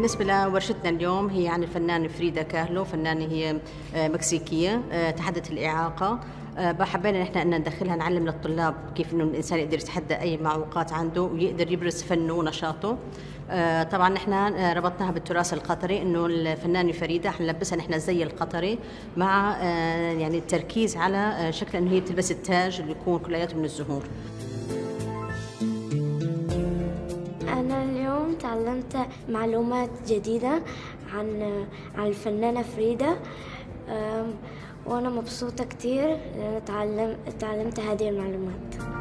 بالنسبة لورشتنا اليوم هي عن الفنانة فريدا كاهلو، فنانة هي مكسيكية تحدث الإعاقة. حبينا نحن أن ندخلها نعلم للطلاب كيف إنه الإنسان يقدر يتحدى أي معوقات عنده ويقدر يبرز فنه ونشاطه. طبعا نحن ربطناها بالتراث القطري، إنه الفنانة فريدة حنلبسها نحن الزي القطري مع يعني التركيز على شكل إنه هي بتلبس التاج اللي يكون كلياته من الزهور. أنا اليوم تعلمت معلومات جديدة عن الفنانة فريدة، وأنا مبسوطة كتير لأن تعلمت هذه المعلومات.